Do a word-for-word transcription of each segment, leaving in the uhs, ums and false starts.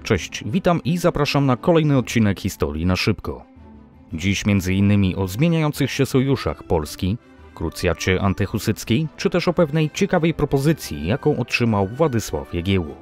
Cześć, witam i zapraszam na kolejny odcinek Historii na szybko. Dziś między innymi o zmieniających się sojuszach Polski, krucjacie antyhusyckiej, czy też o pewnej ciekawej propozycji, jaką otrzymał Władysław Jagiełło.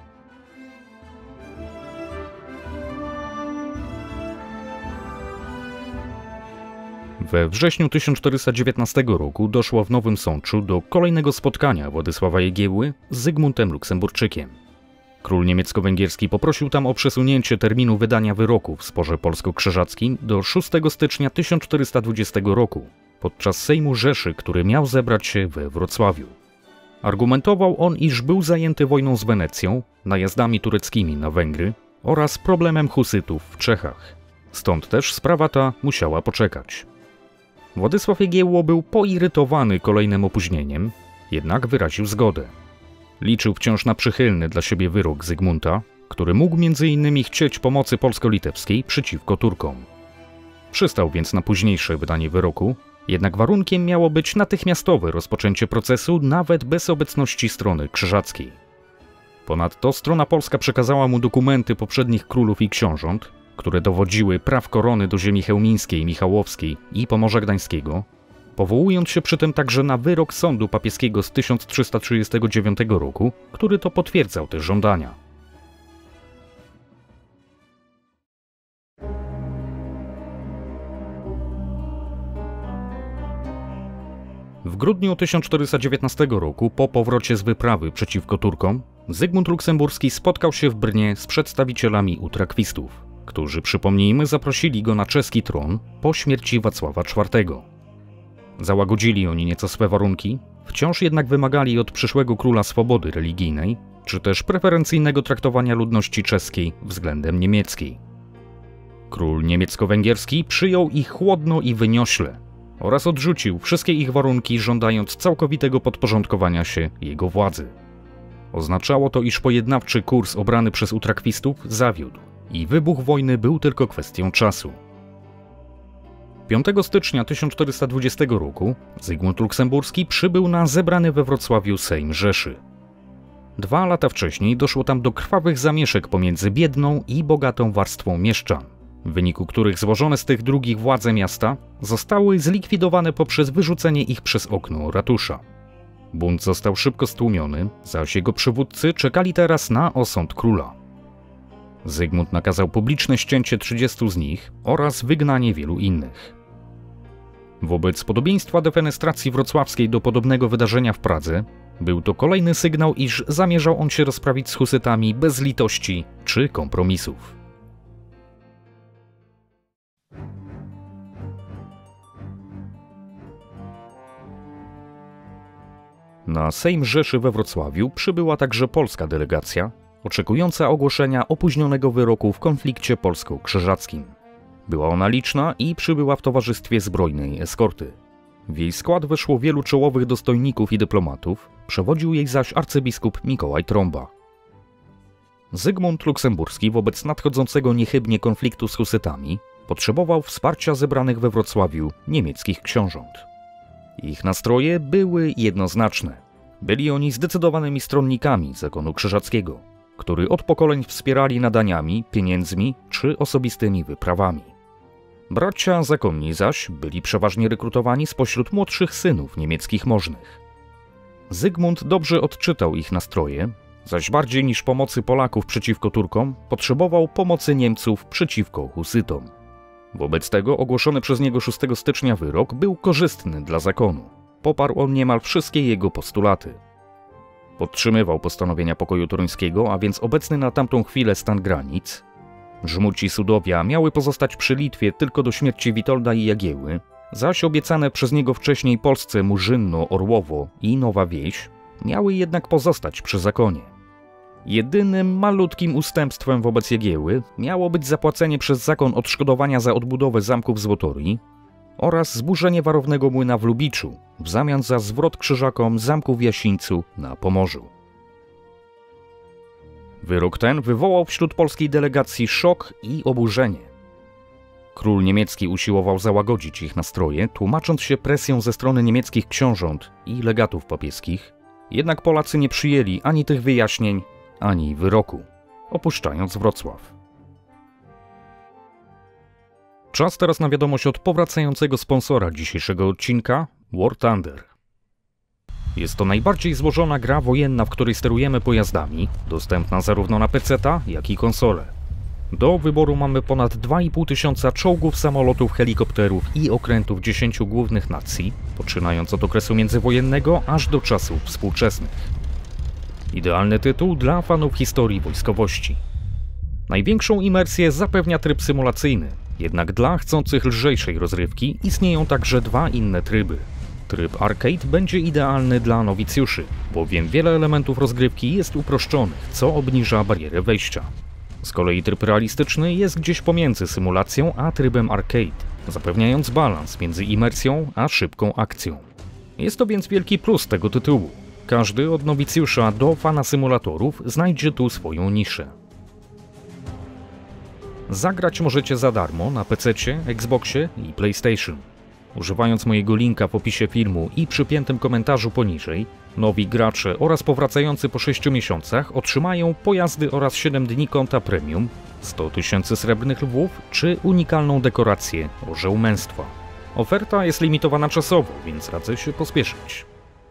We wrześniu tysiąc czterysta dziewiętnastego roku doszło w Nowym Sączu do kolejnego spotkania Władysława Jagiełły z Zygmuntem Luksemburczykiem. Król niemiecko-węgierski poprosił tam o przesunięcie terminu wydania wyroku w sporze polsko-krzyżackim do szóstego stycznia tysiąc czterysta dwudziestego roku, podczas Sejmu Rzeszy, który miał zebrać się we Wrocławiu. Argumentował on, iż był zajęty wojną z Wenecją, najazdami tureckimi na Węgry oraz problemem husytów w Czechach. Stąd też sprawa ta musiała poczekać. Władysław Jagiełło był poirytowany kolejnym opóźnieniem, jednak wyraził zgodę. Liczył wciąż na przychylny dla siebie wyrok Zygmunta, który mógł między innymi chcieć pomocy polsko-litewskiej przeciwko Turkom. Przystał więc na późniejsze wydanie wyroku, jednak warunkiem miało być natychmiastowe rozpoczęcie procesu nawet bez obecności strony krzyżackiej. Ponadto strona polska przekazała mu dokumenty poprzednich królów i książąt, które dowodziły praw korony do ziemi chełmińskiej, michałowskiej i Pomorza Gdańskiego, powołując się przy tym także na wyrok sądu papieskiego z tysiąc trzysta trzydziestego dziewiątego roku, który to potwierdzał te żądania. W grudniu tysiąc czterysta dziewiętnastego roku, po powrocie z wyprawy przeciwko Turkom, Zygmunt Luksemburski spotkał się w Brnie z przedstawicielami utrakwistów, którzy, przypomnijmy, zaprosili go na czeski tron po śmierci Wacława czwartego. Załagodzili oni nieco swe warunki, wciąż jednak wymagali od przyszłego króla swobody religijnej, czy też preferencyjnego traktowania ludności czeskiej względem niemieckiej. Król niemiecko-węgierski przyjął ich chłodno i wyniośle oraz odrzucił wszystkie ich warunki, żądając całkowitego podporządkowania się jego władzy. Oznaczało to, iż pojednawczy kurs obrany przez utrakwistów zawiódł i wybuch wojny był tylko kwestią czasu. piątego stycznia tysiąc czterysta dwudziestego roku Zygmunt Luksemburski przybył na zebrany we Wrocławiu Sejm Rzeszy. Dwa lata wcześniej doszło tam do krwawych zamieszek pomiędzy biedną i bogatą warstwą mieszczan, w wyniku których złożone z tych drugich władze miasta zostały zlikwidowane poprzez wyrzucenie ich przez okno ratusza. Bunt został szybko stłumiony, zaś jego przywódcy czekali teraz na osąd króla. Zygmunt nakazał publiczne ścięcie trzydziestu z nich oraz wygnanie wielu innych. Wobec podobieństwa defenestracji wrocławskiej do podobnego wydarzenia w Pradze, był to kolejny sygnał, iż zamierzał on się rozprawić z husytami bez litości czy kompromisów. Na Sejm Rzeszy we Wrocławiu przybyła także polska delegacja, oczekująca ogłoszenia opóźnionego wyroku w konflikcie polsko-krzyżackim. Była ona liczna i przybyła w towarzystwie zbrojnej eskorty. W jej skład weszło wielu czołowych dostojników i dyplomatów, przewodził jej zaś arcybiskup Mikołaj Trąba. Zygmunt Luksemburski wobec nadchodzącego niechybnie konfliktu z husytami potrzebował wsparcia zebranych we Wrocławiu niemieckich książąt. Ich nastroje były jednoznaczne. Byli oni zdecydowanymi stronnikami zakonu krzyżackiego, który od pokoleń wspierali nadaniami, pieniędzmi czy osobistymi wyprawami. Bracia zakonni zaś byli przeważnie rekrutowani spośród młodszych synów niemieckich możnych. Zygmunt dobrze odczytał ich nastroje, zaś bardziej niż pomocy Polaków przeciwko Turkom potrzebował pomocy Niemców przeciwko husytom. Wobec tego ogłoszony przez niego szóstego stycznia wyrok był korzystny dla zakonu. Poparł on niemal wszystkie jego postulaty. Podtrzymywał postanowienia pokoju toruńskiego, a więc obecny na tamtą chwilę stan granic. Żmudź i Sudowia miały pozostać przy Litwie tylko do śmierci Witolda i Jagiełły, zaś obiecane przez niego wcześniej Polsce Murzynno, Orłowo i Nowa Wieś miały jednak pozostać przy zakonie. Jedynym malutkim ustępstwem wobec Jagiełły miało być zapłacenie przez zakon odszkodowania za odbudowę zamku w Złotorii oraz zburzenie warownego młyna w Lubiczu w zamian za zwrot krzyżakom zamku w Jasińcu na Pomorzu. Wyrok ten wywołał wśród polskiej delegacji szok i oburzenie. Król niemiecki usiłował załagodzić ich nastroje, tłumacząc się presją ze strony niemieckich książąt i legatów papieskich, jednak Polacy nie przyjęli ani tych wyjaśnień, ani wyroku. opuszczając Wrocław. Czas teraz na wiadomość od powracającego sponsora dzisiejszego odcinka, War Thunder. Jest to najbardziej złożona gra wojenna, w której sterujemy pojazdami, dostępna zarówno na peceta, jak i konsole. Do wyboru mamy ponad dwa i pół tysiąca czołgów, samolotów, helikopterów i okrętów dziesięciu głównych nacji, poczynając od okresu międzywojennego aż do czasów współczesnych. Idealny tytuł dla fanów historii wojskowości. Największą imersję zapewnia tryb symulacyjny, jednak dla chcących lżejszej rozrywki istnieją także dwa inne tryby. Tryb Arcade będzie idealny dla nowicjuszy, bowiem wiele elementów rozgrywki jest uproszczonych, co obniża barierę wejścia. Z kolei tryb realistyczny jest gdzieś pomiędzy symulacją a trybem Arcade, zapewniając balans między imersją a szybką akcją. Jest to więc wielki plus tego tytułu. Każdy od nowicjusza do fana symulatorów znajdzie tu swoją niszę. Zagrać możecie za darmo na pececie, Xboxie i PlayStation. Używając mojego linka w opisie filmu i przypiętym komentarzu poniżej, nowi gracze oraz powracający po sześciu miesiącach otrzymają pojazdy oraz siedem dni konta premium, sto tysięcy srebrnych lwów czy unikalną dekorację Orzeł Męstwa. Oferta jest limitowana czasowo, więc radzę się pospieszyć.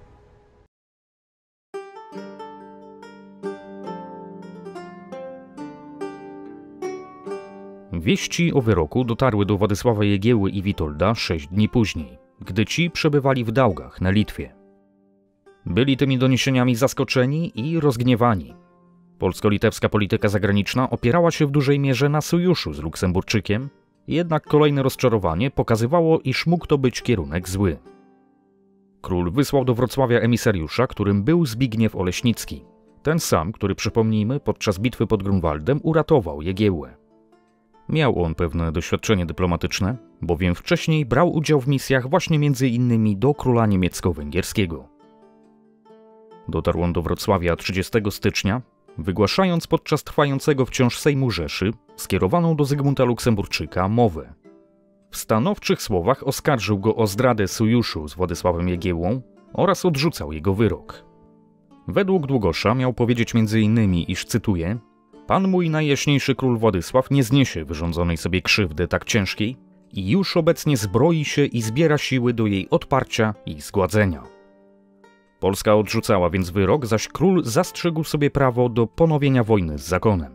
Wieści o wyroku dotarły do Władysława Jagieły i Witolda sześć dni później, gdy ci przebywali w Dałgach na Litwie. Byli tymi doniesieniami zaskoczeni i rozgniewani. Polsko-litewska polityka zagraniczna opierała się w dużej mierze na sojuszu z Luksemburczykiem, jednak kolejne rozczarowanie pokazywało, iż mógł to być kierunek zły. Król wysłał do Wrocławia emisariusza, którym był Zbigniew Oleśnicki, ten sam, który, przypomnijmy, podczas bitwy pod Grunwaldem uratował Jagiełłę. Miał on pewne doświadczenie dyplomatyczne, bowiem wcześniej brał udział w misjach właśnie między innymi do króla niemiecko-węgierskiego. Dotarł on do Wrocławia trzydziestego stycznia, wygłaszając podczas trwającego wciąż Sejmu Rzeszy skierowaną do Zygmunta Luksemburczyka mowę. W stanowczych słowach oskarżył go o zdradę sojuszu z Władysławem Jagiełłą oraz odrzucał jego wyrok. Według Długosza miał powiedzieć między innymi, iż, cytuję, Pan mój najjaśniejszy król Władysław nie zniesie wyrządzonej sobie krzywdy tak ciężkiej i już obecnie zbroi się i zbiera siły do jej odparcia i zgładzenia. Polska odrzucała więc wyrok, zaś król zastrzegł sobie prawo do ponowienia wojny z zakonem.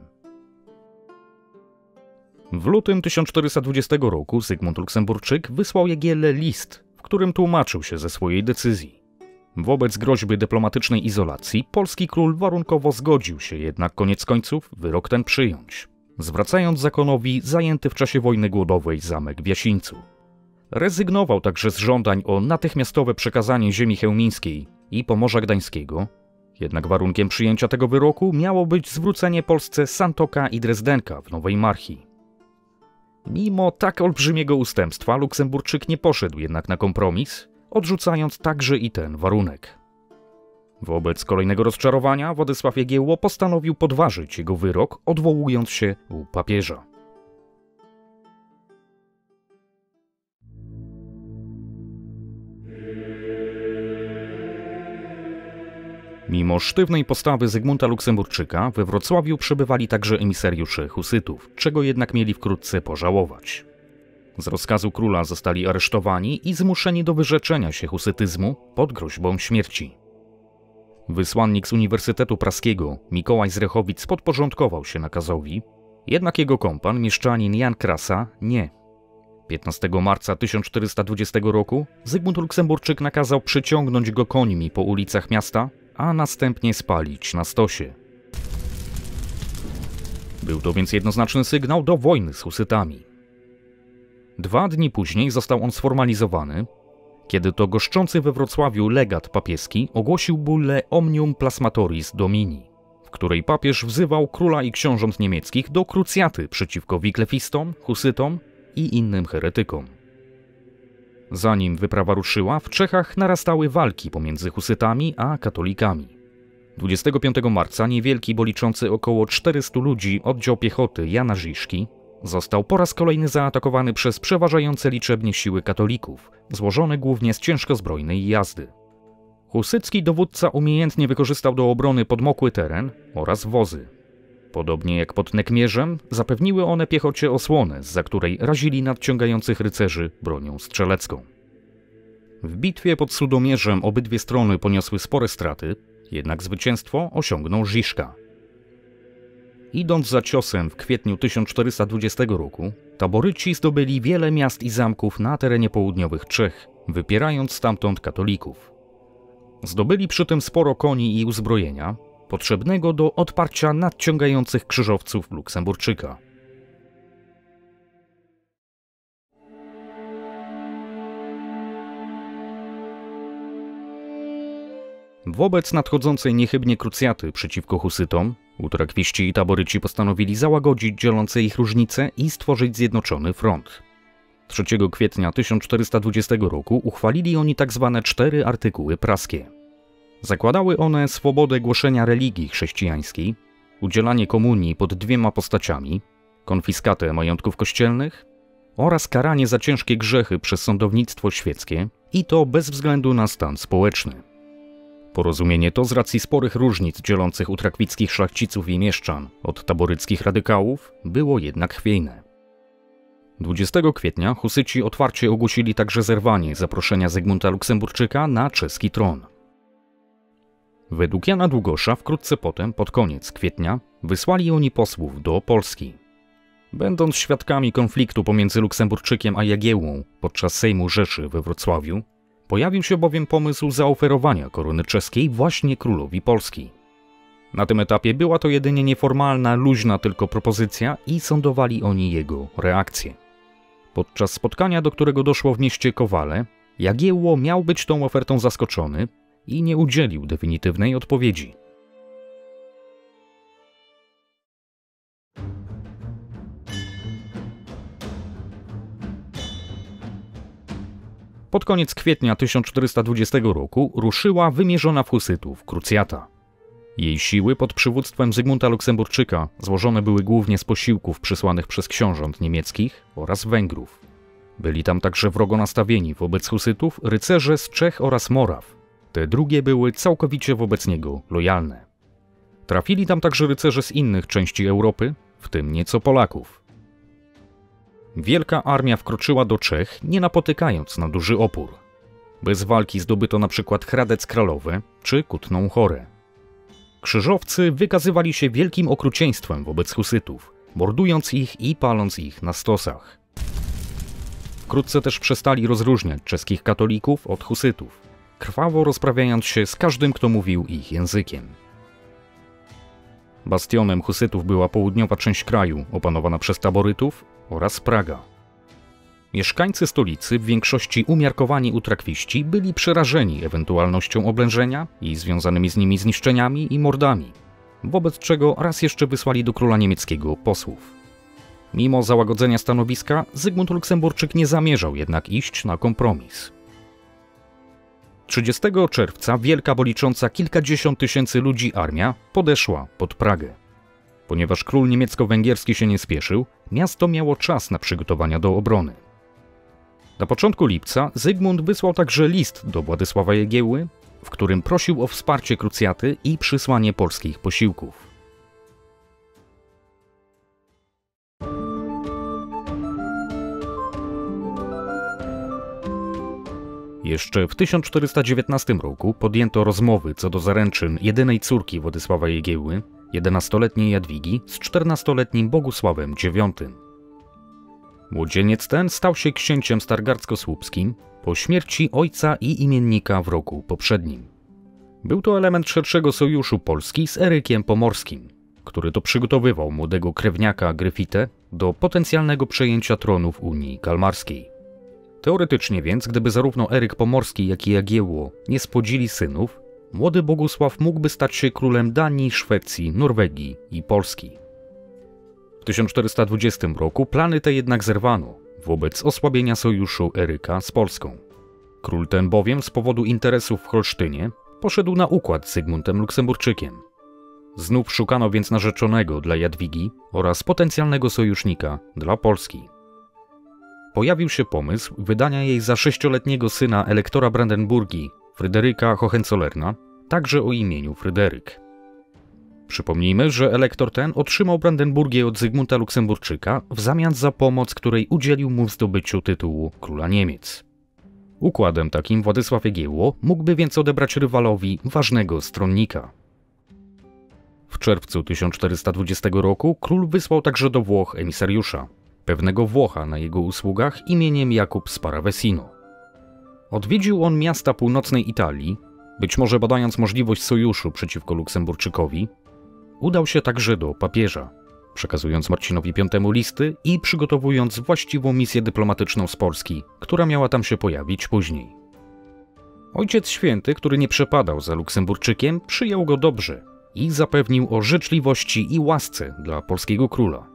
W lutym tysiąc czterysta dwudziestego roku Zygmunt Luksemburczyk wysłał Jagiellę list, w którym tłumaczył się ze swojej decyzji. Wobec groźby dyplomatycznej izolacji polski król warunkowo zgodził się jednak koniec końców wyrok ten przyjąć, zwracając zakonowi zajęty w czasie wojny głodowej zamek w Jasińcu. Rezygnował także z żądań o natychmiastowe przekazanie ziemi chełmińskiej i Pomorza Gdańskiego, jednak warunkiem przyjęcia tego wyroku miało być zwrócenie Polsce Santoka i Drezdenka w Nowej Marchii. Mimo tak olbrzymiego ustępstwa Luksemburczyk nie poszedł jednak na kompromis, odrzucając także i ten warunek. Wobec kolejnego rozczarowania Władysław Jagiełło postanowił podważyć jego wyrok, odwołując się u papieża. Mimo sztywnej postawy Zygmunta Luksemburczyka we Wrocławiu przebywali także emisariusze husytów, czego jednak mieli wkrótce pożałować. Z rozkazu króla zostali aresztowani i zmuszeni do wyrzeczenia się husytyzmu pod groźbą śmierci. Wysłannik z Uniwersytetu Praskiego, Mikołaj z Rechowic, podporządkował się nakazowi, jednak jego kompan, mieszczanin Jan Krasa, nie. piętnastego marca tysiąc czterysta dwudziestego roku Zygmunt Luksemburczyk nakazał przyciągnąć go końmi po ulicach miasta, a następnie spalić na stosie. Był to więc jednoznaczny sygnał do wojny z husytami. Dwa dni później został on sformalizowany, kiedy to goszczący we Wrocławiu legat papieski ogłosił bullę Omnium Plasmatoris Domini, w której papież wzywał króla i książąt niemieckich do krucjaty przeciwko wiklefistom, husytom i innym heretykom. Zanim wyprawa ruszyła, w Czechach narastały walki pomiędzy husytami a katolikami. dwudziestego piątego marca niewielki, bo liczący około czterystu ludzi oddział piechoty Jana Žižky został po raz kolejny zaatakowany przez przeważające liczebnie siły katolików, złożone głównie z ciężkozbrojnej jazdy. Husycki dowódca umiejętnie wykorzystał do obrony podmokły teren oraz wozy. Podobnie jak pod Nekmierzem, zapewniły one piechocie osłonę, zza której razili nadciągających rycerzy bronią strzelecką. W bitwie pod Sudomierzem obydwie strony poniosły spore straty, jednak zwycięstwo osiągnął Žižka. Idąc za ciosem w kwietniu tysiąc czterysta dwudziestego roku, taboryci zdobyli wiele miast i zamków na terenie południowych Czech, wypierając stamtąd katolików. Zdobyli przy tym sporo koni i uzbrojenia, potrzebnego do odparcia nadciągających krzyżowców Luksemburczyka. Wobec nadchodzącej niechybnie krucjaty przeciwko husytom, utrakwiści i taboryci postanowili załagodzić dzielące ich różnice i stworzyć zjednoczony front. trzeciego kwietnia tysiąc czterysta dwudziestego roku uchwalili oni tzw. cztery artykuły praskie. Zakładały one swobodę głoszenia religii chrześcijańskiej, udzielanie komunii pod dwiema postaciami, konfiskatę majątków kościelnych oraz karanie za ciężkie grzechy przez sądownictwo świeckie i to bez względu na stan społeczny. Porozumienie to z racji sporych różnic dzielących utrakwickich szlachciców i mieszczan od taboryckich radykałów było jednak chwiejne. dwudziestego kwietnia husyci otwarcie ogłosili także zerwanie zaproszenia Zygmunta Luksemburczyka na czeski tron. Według Jana Długosza wkrótce potem, pod koniec kwietnia, wysłali oni posłów do Polski. Będąc świadkami konfliktu pomiędzy Luksemburczykiem a Jagiełłą podczas Sejmu Rzeszy we Wrocławiu, pojawił się bowiem pomysł zaoferowania korony czeskiej właśnie królowi Polski. Na tym etapie była to jedynie nieformalna, luźna tylko propozycja i sądowali oni jego reakcję. Podczas spotkania, do którego doszło w mieście Kowale, Jagiełło miał być tą ofertą zaskoczony i nie udzielił definitywnej odpowiedzi. Pod koniec kwietnia tysiąc czterysta dwudziestego roku ruszyła wymierzona w husytów krucjata. Jej siły pod przywództwem Zygmunta Luksemburczyka złożone były głównie z posiłków przysłanych przez książąt niemieckich oraz Węgrów. Byli tam także wrogo nastawieni wobec husytów rycerze z Czech oraz Moraw. Te drugie były całkowicie wobec niego lojalne. Trafili tam także rycerze z innych części Europy, w tym nieco Polaków. Wielka armia wkroczyła do Czech, nie napotykając na duży opór. Bez walki zdobyto na przykład Hradec Kralowe czy Kutną Horę. Krzyżowcy wykazywali się wielkim okrucieństwem wobec husytów, mordując ich i paląc ich na stosach. Wkrótce też przestali rozróżniać czeskich katolików od husytów, krwawo rozprawiając się z każdym, kto mówił ich językiem. Bastionem husytów była południowa część kraju, opanowana przez taborytów, oraz Praga. Mieszkańcy stolicy, w większości umiarkowani utrakwiści, byli przerażeni ewentualnością oblężenia i związanymi z nimi zniszczeniami i mordami, wobec czego raz jeszcze wysłali do króla niemieckiego posłów. Mimo załagodzenia stanowiska, Zygmunt Luksemburczyk nie zamierzał jednak iść na kompromis. trzydziestego czerwca wielka, bo licząca kilkadziesiąt tysięcy ludzi armia podeszła pod Pragę. Ponieważ król niemiecko-węgierski się nie spieszył, miasto miało czas na przygotowania do obrony. Na początku lipca Zygmunt wysłał także list do Władysława Jagiełły, w którym prosił o wsparcie krucjaty i przysłanie polskich posiłków. Jeszcze w tysiąc czterysta dziewiętnastym roku podjęto rozmowy co do zaręczyn jedynej córki Władysława Jagiełły, jedenastoletniej Jadwigi, z czternastoletnim Bogusławem dziewiątym. Młodzieniec ten stał się księciem stargardzko-słupskim po śmierci ojca i imiennika w roku poprzednim. Był to element szerszego sojuszu Polski z Erykiem Pomorskim, który to przygotowywał młodego krewniaka Gryfitę do potencjalnego przejęcia tronu w Unii Kalmarskiej. Teoretycznie więc, gdyby zarówno Eryk Pomorski, jak i Jagiełło nie spłodzili synów, młody Bogusław mógłby stać się królem Danii, Szwecji, Norwegii i Polski. W tysiąc czterysta dwudziestym roku plany te jednak zerwano wobec osłabienia sojuszu Eryka z Polską. Król ten bowiem z powodu interesów w Holsztynie poszedł na układ z Zygmuntem Luksemburczykiem. Znów szukano więc narzeczonego dla Jadwigi oraz potencjalnego sojusznika dla Polski. Pojawił się pomysł wydania jej za sześcioletniego syna elektora Brandenburgii, Fryderyka Hohenzollerna, także o imieniu Fryderyk. Przypomnijmy, że elektor ten otrzymał Brandenburgię od Zygmunta Luksemburczyka w zamian za pomoc, której udzielił mu w zdobyciu tytułu króla Niemiec. Układem takim Władysław Jagiełło mógłby więc odebrać rywalowi ważnego stronnika. W czerwcu tysiąc czterysta dwudziestego roku król wysłał także do Włoch emisariusza, pewnego Włocha na jego usługach imieniem Jakub Sparavecino. Odwiedził on miasta północnej Italii, być może badając możliwość sojuszu przeciwko Luksemburczykowi. Udał się także do papieża, przekazując Marcinowi piątemu listy i przygotowując właściwą misję dyplomatyczną z Polski, która miała tam się pojawić później. Ojciec Święty, który nie przepadał za Luksemburczykiem, przyjął go dobrze i zapewnił o życzliwości i łasce dla polskiego króla.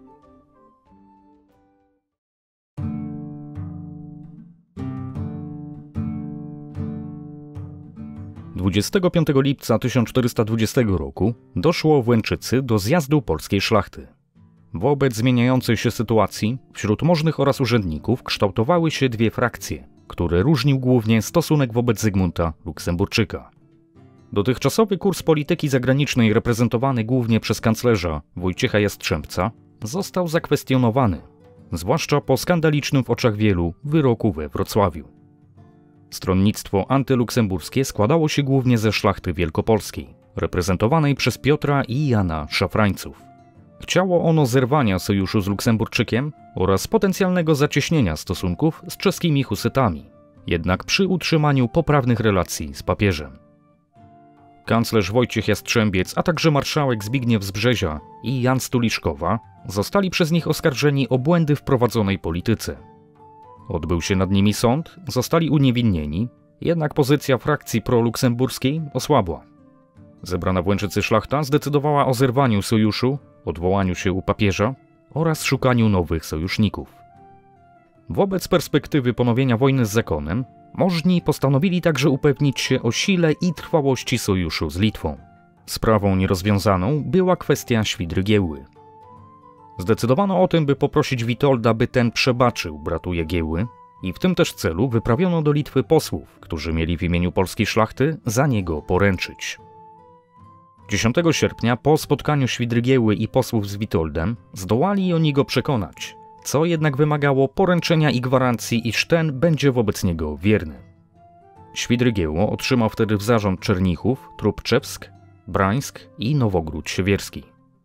dwudziestego piątego lipca tysiąc czterysta dwudziestego roku doszło w Łęczycy do zjazdu polskiej szlachty. Wobec zmieniającej się sytuacji wśród możnych oraz urzędników kształtowały się dwie frakcje, które różnił głównie stosunek wobec Zygmunta Luksemburczyka. Dotychczasowy kurs polityki zagranicznej reprezentowany głównie przez kanclerza Wojciecha Jastrzębca został zakwestionowany, zwłaszcza po skandalicznym w oczach wielu wyroku we Wrocławiu. Stronnictwo antyluksemburskie składało się głównie ze szlachty wielkopolskiej, reprezentowanej przez Piotra i Jana Szafrańców. Chciało ono zerwania sojuszu z Luksemburczykiem oraz potencjalnego zacieśnienia stosunków z czeskimi husytami, jednak przy utrzymaniu poprawnych relacji z papieżem. Kanclerz Wojciech Jastrzębiec, a także marszałek Zbigniew z Brzezia i Jan Stuliszkowa zostali przez nich oskarżeni o błędy w prowadzonej polityce. Odbył się nad nimi sąd, zostali uniewinnieni, jednak pozycja frakcji proluksemburskiej osłabła. Zebrana w Łęczycy szlachta zdecydowała o zerwaniu sojuszu, odwołaniu się u papieża oraz szukaniu nowych sojuszników. Wobec perspektywy ponowienia wojny z zakonem, możni postanowili także upewnić się o sile i trwałości sojuszu z Litwą. Sprawą nierozwiązaną była kwestia Świdry Giełły. Zdecydowano o tym, by poprosić Witolda, by ten przebaczył bratu Jagiełły i w tym też celu wyprawiono do Litwy posłów, którzy mieli w imieniu polskiej szlachty za niego poręczyć. dziesiątego sierpnia po spotkaniu Świdry Giełły i posłów z Witoldem zdołali oni go przekonać, co jednak wymagało poręczenia i gwarancji, iż ten będzie wobec niego wierny. Świdry Giełło otrzymał wtedy w zarząd Czernichów, Trubczewsk, Brańsk i Nowogród Siewierski.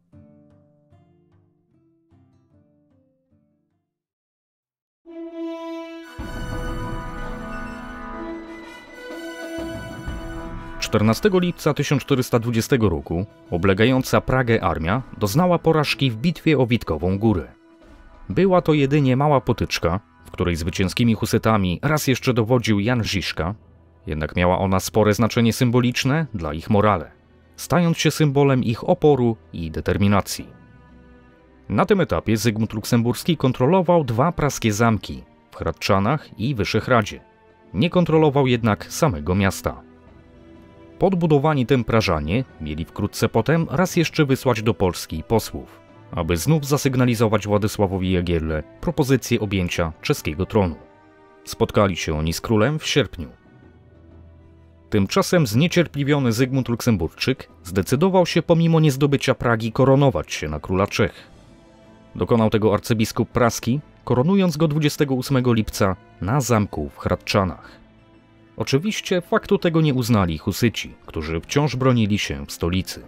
czternastego lipca tysiąc czterysta dwudziestego roku oblegająca Pragę armia doznała porażki w bitwie o Witkową Górę. Była to jedynie mała potyczka, w której zwycięskimi husytami raz jeszcze dowodził Jan Žižka, jednak miała ona spore znaczenie symboliczne dla ich morale, stając się symbolem ich oporu i determinacji. Na tym etapie Zygmunt Luksemburski kontrolował dwa praskie zamki w Hradczanach i Wyszehradzie. Nie kontrolował jednak samego miasta. Podbudowani tym Prażanie mieli wkrótce potem raz jeszcze wysłać do Polski posłów, aby znów zasygnalizować Władysławowi Jagiełle propozycję objęcia czeskiego tronu. Spotkali się oni z królem w sierpniu. Tymczasem zniecierpliwiony Zygmunt Luksemburczyk zdecydował się pomimo niezdobycia Pragi koronować się na króla Czech. Dokonał tego arcybiskup praski, koronując go dwudziestego ósmego lipca na zamku w Hradczanach. Oczywiście faktu tego nie uznali husyci, którzy wciąż bronili się w stolicy.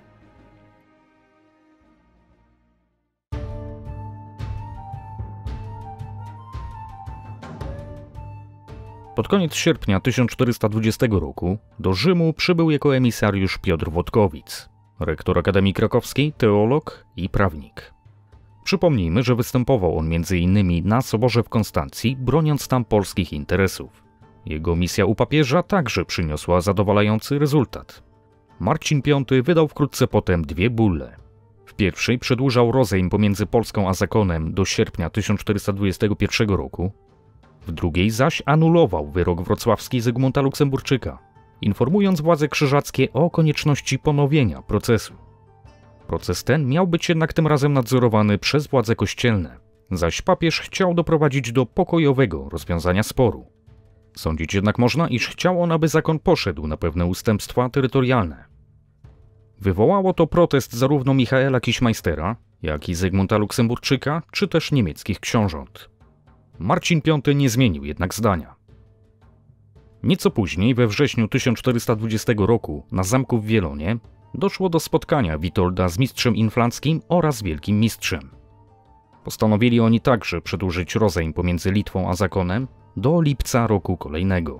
Pod koniec sierpnia tysiąc czterysta dwudziestego roku do Rzymu przybył jako emisariusz Piotr Wodkowic, rektor Akademii Krakowskiej, teolog i prawnik. Przypomnijmy, że występował on między innymi na soborze w Konstancji, broniąc tam polskich interesów. Jego misja u papieża także przyniosła zadowalający rezultat. Marcin piąty wydał wkrótce potem dwie bulle. W pierwszej przedłużał rozejm pomiędzy Polską a zakonem do sierpnia tysiąc czterysta dwudziestego pierwszego roku, w drugiej zaś anulował wyrok wrocławski Zygmunta Luksemburczyka, informując władze krzyżackie o konieczności ponowienia procesu. Proces ten miał być jednak tym razem nadzorowany przez władze kościelne, zaś papież chciał doprowadzić do pokojowego rozwiązania sporu. Sądzić jednak można, iż chciał on, aby zakon poszedł na pewne ustępstwa terytorialne. Wywołało to protest zarówno Michaela Kiszmeistera, jak i Zygmunta Luksemburczyka, czy też niemieckich książąt. Marcin Piąty nie zmienił jednak zdania. Nieco później, we wrześniu tysiąc czterysta dwudziestego roku, na zamku w Wielonie, doszło do spotkania Witolda z mistrzem inflanckim oraz wielkim mistrzem. Postanowili oni także przedłużyć rozejm pomiędzy Litwą a zakonem do lipca roku kolejnego.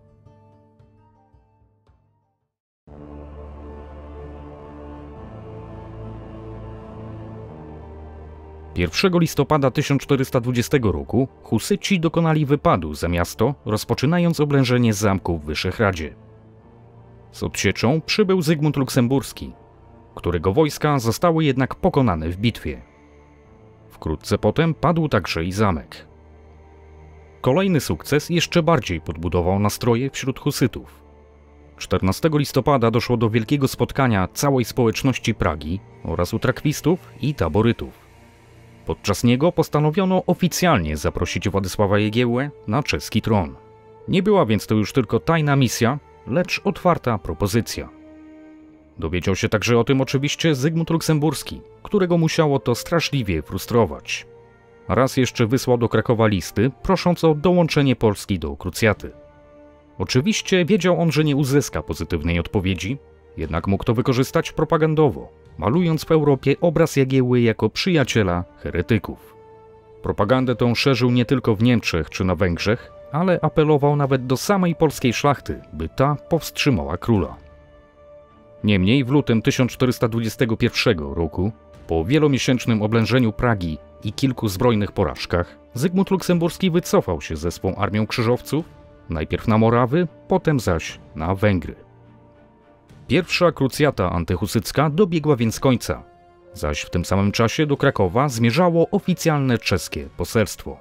pierwszego listopada tysiąc czterysta dwudziestego roku Husyci dokonali wypadu za miasto, rozpoczynając oblężenie zamku w Wyszehradzie. Z odsieczą przybył Zygmunt Luksemburski, którego wojska zostały jednak pokonane w bitwie. Wkrótce potem padł także i zamek. Kolejny sukces jeszcze bardziej podbudował nastroje wśród Husytów. czternastego listopada doszło do wielkiego spotkania całej społeczności Pragi oraz utrakwistów i taborytów. Podczas niego postanowiono oficjalnie zaprosić Władysława Jagiełłę na czeski tron. Nie była więc to już tylko tajna misja, lecz otwarta propozycja. Dowiedział się także o tym oczywiście Zygmunt Luksemburski, którego musiało to straszliwie frustrować. Raz jeszcze wysłał do Krakowa listy, prosząc o dołączenie Polski do krucjaty. Oczywiście wiedział on, że nie uzyska pozytywnej odpowiedzi, jednak mógł to wykorzystać propagandowo, malując w Europie obraz Jagiełły jako przyjaciela heretyków. Propagandę tą szerzył nie tylko w Niemczech czy na Węgrzech, ale apelował nawet do samej polskiej szlachty, by ta powstrzymała króla. Niemniej w lutym tysiąc czterysta dwudziestego pierwszego roku, po wielomiesięcznym oblężeniu Pragi i kilku zbrojnych porażkach, Zygmunt Luksemburski wycofał się ze swą armią krzyżowców, najpierw na Morawy, potem zaś na Węgry. Pierwsza krucjata antyhusycka dobiegła więc końca, zaś w tym samym czasie do Krakowa zmierzało oficjalne czeskie poselstwo.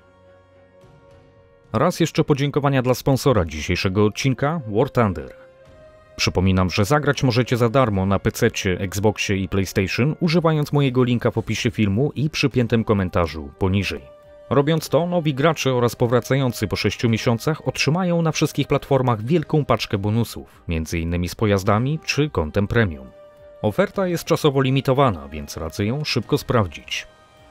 Raz jeszcze podziękowania dla sponsora dzisiejszego odcinka, War Thunder. Przypominam, że zagrać możecie za darmo na pececie, Xboxie i PlayStation, używając mojego linka w opisie filmu i przypiętym komentarzu poniżej. Robiąc to, nowi gracze oraz powracający po sześciu miesiącach otrzymają na wszystkich platformach wielką paczkę bonusów, między innymi z pojazdami czy kontem premium. Oferta jest czasowo limitowana, więc radzę ją szybko sprawdzić.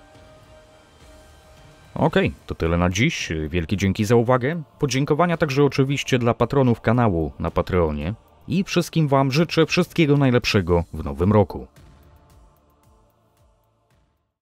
Okej, to tyle na dziś. Wielkie dzięki za uwagę. Podziękowania także oczywiście dla patronów kanału na Patreonie. I wszystkim Wam życzę wszystkiego najlepszego w nowym roku.